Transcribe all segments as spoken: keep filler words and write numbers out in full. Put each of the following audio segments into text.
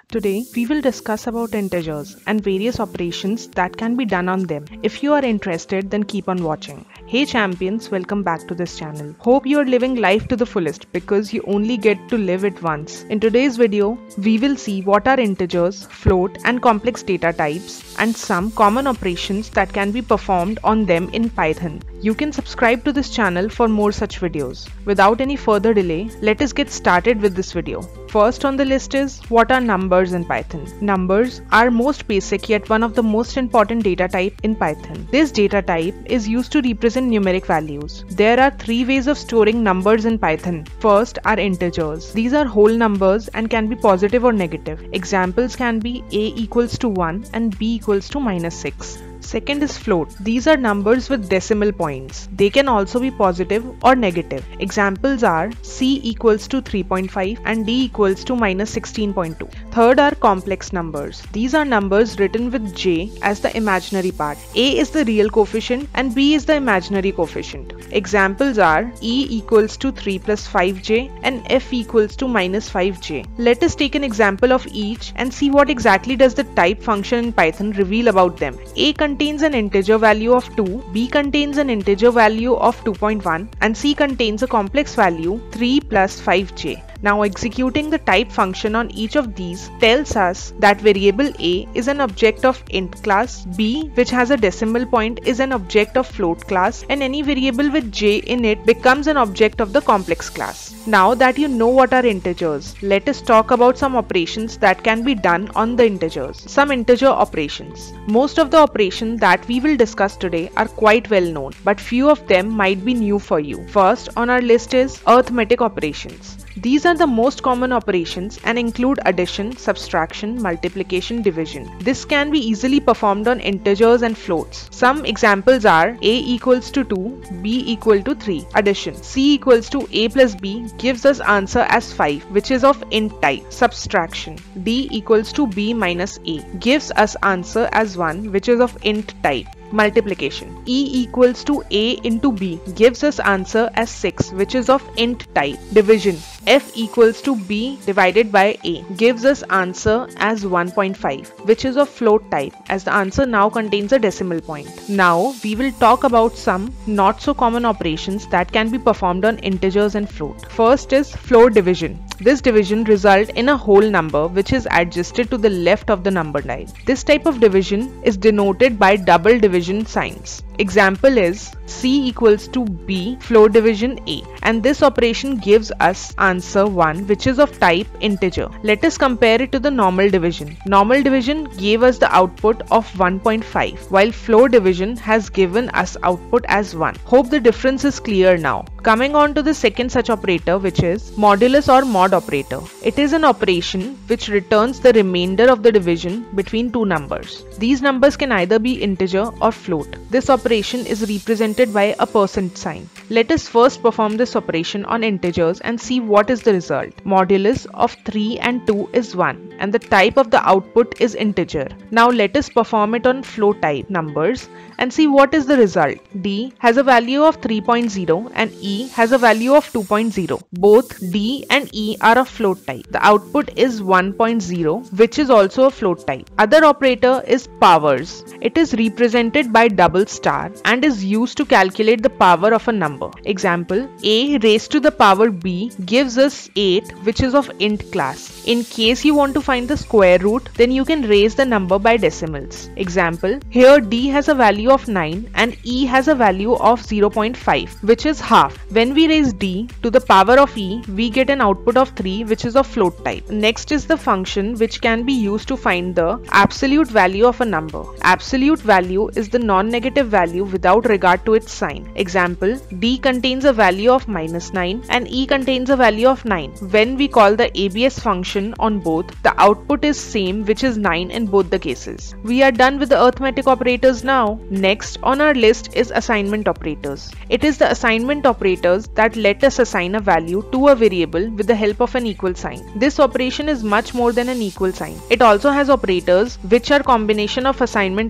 Today, we will discuss about integers and various operations that can be done on them. If you are interested, then keep on watching. Hey champions, welcome back to this channel. Hope you are living life to the fullest because you only get to live it once. In today's video, we will see what are integers, float and complex data types and some common operations that can be performed on them in Python. You can subscribe to this channel for more such videos. Without any further delay, let us get started with this video. First on the list is what are numbers in Python. Numbers are most basic yet one of the most important data type in Python. This data type is used to represent numeric values. There are three ways of storing numbers in Python. First are integers. These are whole numbers and can be positive or negative. Examples can be a equals to one and b equals to minus six. Second is float. These are numbers with decimal points. They can also be positive or negative. Examples are c equals to three point five and d equals to minus sixteen point two. Third are complex numbers. These are numbers written with j as the imaginary part. A is the real coefficient and b is the imaginary coefficient. Examples are e equals to three plus five j and f equals to minus five j. Let us take an example of each and see what exactly does the type function in Python reveal about them. A contains an integer value of two, b contains an integer value of two point one and c contains a complex value three plus five j. Now executing the type function on each of these tells us that variable a is an object of int class, b which has a decimal point is an object of float class and any variable with j in it becomes an object of the complex class. Now that you know what are integers, let us talk about some operations that can be done on the integers. Some integer operations. Most of the operations that we will discuss today are quite well known, but few of them might be new for you. First on our list is arithmetic operations. These are the most common operations and include addition, subtraction, multiplication, division. This can be easily performed on integers and floats. Some examples are a equals to two, b equal to three. Addition. C equals to a plus b gives us answer as five, which is of int type. Subtraction. D equals to b minus a gives us answer as one, which is of int type. Multiplication. E equals to a into b gives us answer as six, which is of int type. Division. F equals to b divided by a gives us answer as one point five, which is of float type, as the answer now contains a decimal point. Now we will talk about some not so common operations that can be performed on integers and float. First is float division. This division results in a whole number which is adjusted to the left of the number line. This type of division is denoted by double division signs. Example is c equals to b float division a, and this operation gives us answer one, which is of type integer. Let us compare it to the normal division. Normal division gave us the output of one point five, while float division has given us output as one. Hope the difference is clear now. Coming on to the second such operator, which is modulus or mod operator. It is an operation which returns the remainder of the division between two numbers. These numbers can either be integer or float. This operation is represented by a percent sign. Let us first perform this operation on integers and see what is the result. Modulus of three and two is one and the type of the output is integer. Now let us perform it on float type numbers and see what is the result. D has a value of three point zero and E has a value of two point zero. Both D and E are of float type. The output is one point zero, which is also a float type. Other operator is powers. It is represented by double star and is used to calculate the power of a number. Example, a raised to the power b gives us eight, which is of int class. In case you want to find the square root, then you can raise the number by decimals. Example, here d has a value of nine and e has a value of zero point five, which is half. When we raise d to the power of e, we get an output of three, which is of float type. Next is the function which can be used to find the absolute value of a number. Absolute value is the non-negative value without regard to its sign. Example, d contains a value of minus nine and e contains a value of nine. When we call the A B S function on both, the output is same, which is nine in both the cases. We are done with the arithmetic operators now. Next on our list is assignment operators. It is the assignment operators that let us assign a value to a variable with the help of an equal sign. This operation is much more than an equal sign. It also has operators which are combination of assignment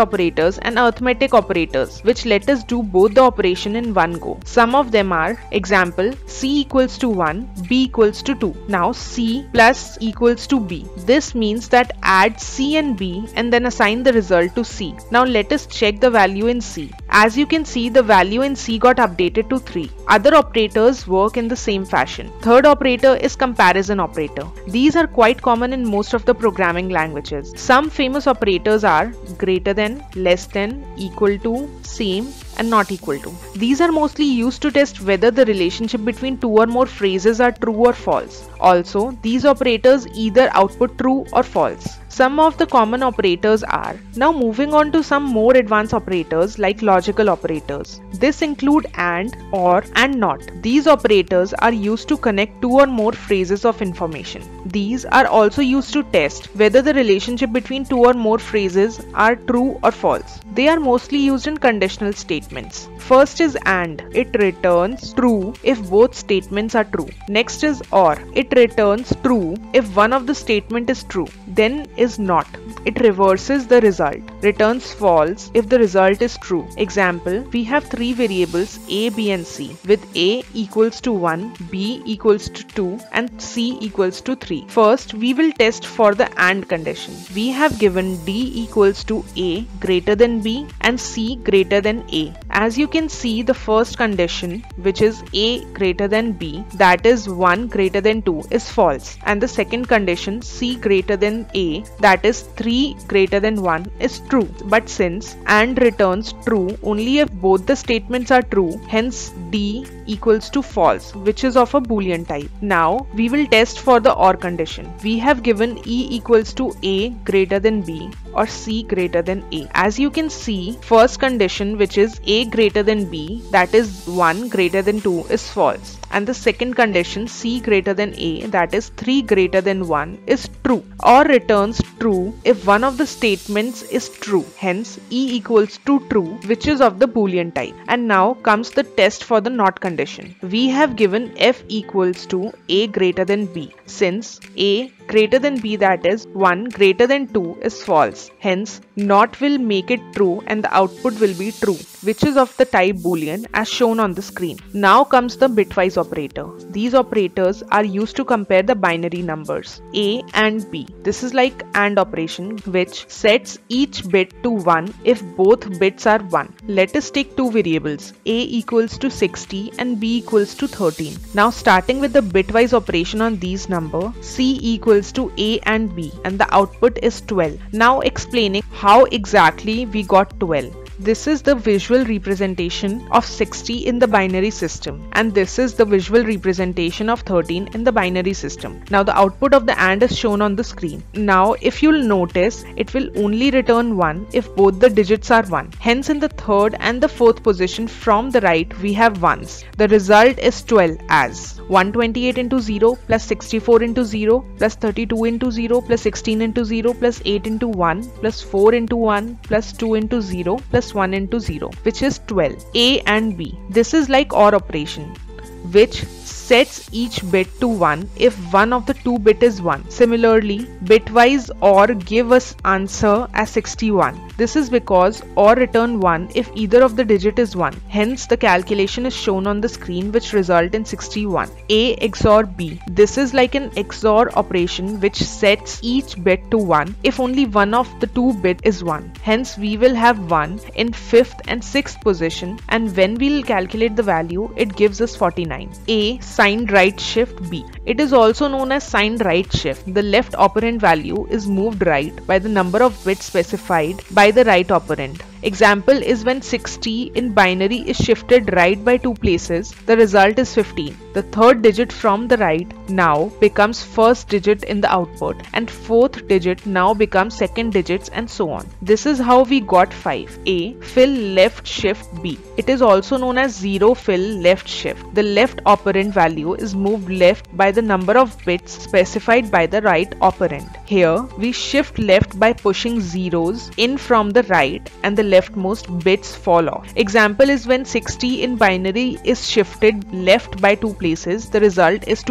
operators and arithmetic operators, which let us do both the operation in one go. Some of them are, example, C equals to one, B equals to two. Now C plus equals to B. This means that add C and B and then assign the result to C. Now let us check the value in C. As you can see, the value in C got updated to three. Other operators work in the same fashion. Third operator is comparison operator. These are quite common in most of the programming languages. Some famous operators are greater than, less than, equal to, same, and not equal to. These are mostly used to test whether the relationship between two or more phrases are true or false. Also, these operators either output true or false. Some of the common operators are. Now moving on to some more advanced operators like logical operators. This include and, or, and not. These operators are used to connect two or more phrases of information. These are also used to test whether the relationship between two or more phrases are true or false. They are mostly used in conditional statements. First is and. It returns true if both statements are true. Next is or. It returns true if one of the statement is true. Then is not. It reverses the result. Returns false if the result is true. Example, we have three variables A, B and C with A equals to one, B equals to two and C equals to three. First, we will test for the AND condition. We have given D equals to A greater than B and C greater than A. As you can see, the first condition, which is A greater than B, that is one greater than two, is false, and the second condition, C greater than A, that is three greater than one, is true. But since AND returns true only if both the statements are true, hence D equals to false, which is of a Boolean type. Now we will test for the OR condition. We have given E equals to A greater than B or C greater than A. As you can see, first condition, which is A greater than B, that is one greater than two, is false, and the second condition, C greater than A, that is three greater than one, is true. OR returns true if one of the statements is true, hence E equals to true, which is of the Boolean type. And now comes the test for the NOT condition. We have given F equals to A greater than B. Since A greater than B, that is one greater than two, is false, hence NOT will make it true and the output will be true, which is of the type Boolean as shown on the screen. Now comes the bitwise operator. These operators are used to compare the binary numbers A and B. This is like AND operation, which sets each bit to one if both bits are one. Let us take two variables, A equals to sixty and B equals to thirteen. Now starting with the bitwise operation on these numbers, C equals to A and B, and the output is twelve. Now explaining how exactly we got twelve. This is the visual representation of sixty in the binary system, and this is the visual representation of thirteen in the binary system. Now the output of the AND is shown on the screen. Now if you'll notice, it will only return one if both the digits are one. Hence in the third and the fourth position from the right we have ones. The result is twelve as one hundred twenty-eight into zero plus sixty-four into zero plus thirty-two into zero plus sixteen into zero plus eight into one plus four into one plus two into zero plus one into zero, which is twelve. A and B. This is like OR operation, which sets each bit to one if one of the two bit is one. Similarly, bitwise OR give us answer as sixty-one. This is because OR return one if either of the digit is one. Hence the calculation is shown on the screen, which result in sixty-one. A X O R B. This is like an X O R operation which sets each bit to one if only one of the two bit is one. Hence we will have one in fifth and sixth position, and when we will calculate the value, it gives us forty-nine. A signed right shift B. It is also known as signed right shift. The left operand value is moved right by the number of bits specified by the right operand. Example is when sixty in binary is shifted right by two places, the result is fifteen. The third digit from the right now becomes first digit in the output, and fourth digit now becomes second digits, and so on. This is how we got five. A fill left shift B. It is also known as zero fill left shift. The left operand value is moved left by the number of bits specified by the right operand. Here we shift left by pushing zeros in from the right, and the leftmost bits fall off. Example is when sixty in binary is shifted left by two places, the result is two hundred forty.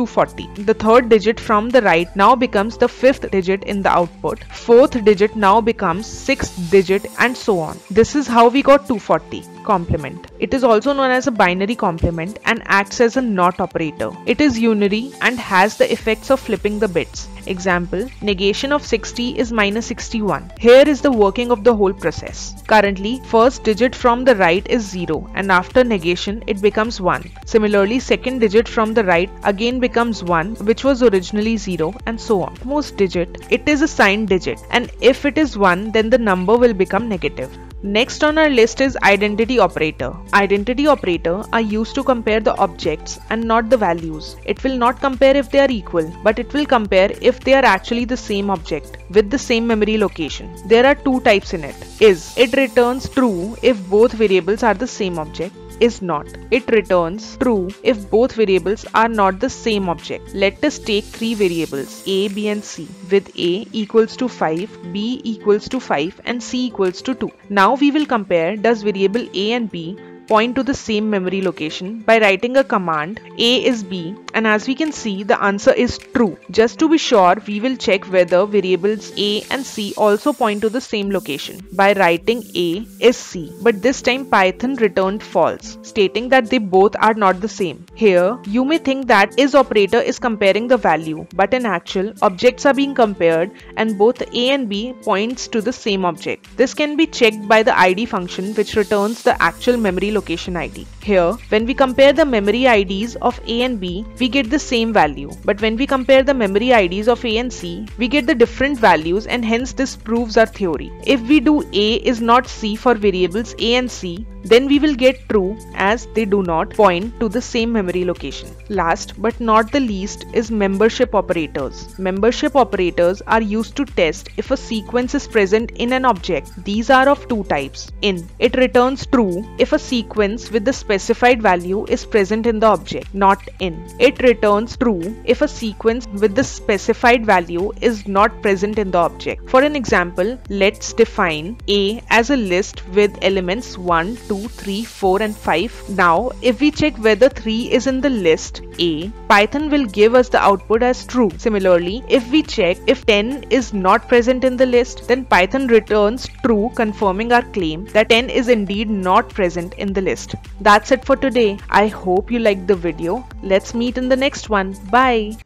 forty. The third digit from the right now becomes the fifth digit in the output. Fourth digit now becomes sixth digit, and so on. This is how we got two hundred forty. Complement. It is also known as a binary complement and acts as a NOT operator. It is unary and has the effects of flipping the bits. Example, negation of sixty is minus sixty-one. Here is the working of the whole process. Currently, first digit from the right is zero, and after negation it becomes one. Similarly, second digit from the right again becomes one, which was originally zero, and so on. Most digit, it is a signed digit, and if it is one, then the number will become negative. Next on our list is identity operator. Identity operator are used to compare the objects and not the values. It will not compare if they are equal, but it will compare if they are actually the same object with the same memory location. There are two types in it. Is, it returns true if both variables are the same object. Is not, it returns true if both variables are not the same object. Let us take three variables a, b and c, with a equals to five, b equals to five and c equals to two. Now we will compare does variable a and b point to the same memory location by writing a command a is b, and as we can see the answer is true. Just to be sure, we will check whether variables a and c also point to the same location by writing a is c, but this time Python returned false, stating that they both are not the same. Here you may think that is operator is comparing the value, but in actual objects are being compared and both a and b points to the same object. This can be checked by the id function, which returns the actual memory location I D. Here, when we compare the memory I Ds of A and B, we get the same value. But when we compare the memory I Ds of A and C, we get the different values, and hence this proves our theory. If we do A is not C for variables A and C, then we will get true as they do not point to the same memory location. Last but not the least is membership operators. Membership operators are used to test if a sequence is present in an object. These are of two types. In, it returns true if a sequence with the specified value is present in the object. Not in, it returns true if a sequence with the specified value is not present in the object. For an example, let's define A as a list with elements one, two, three, four and five. Now if we check whether three is in the list A, Python will give us the output as true. Similarly, if we check if ten is not present in the list, then Python returns true, confirming our claim that ten is indeed not present in the list. That's it for today. I hope you liked the video. Let's meet in the next one. Bye.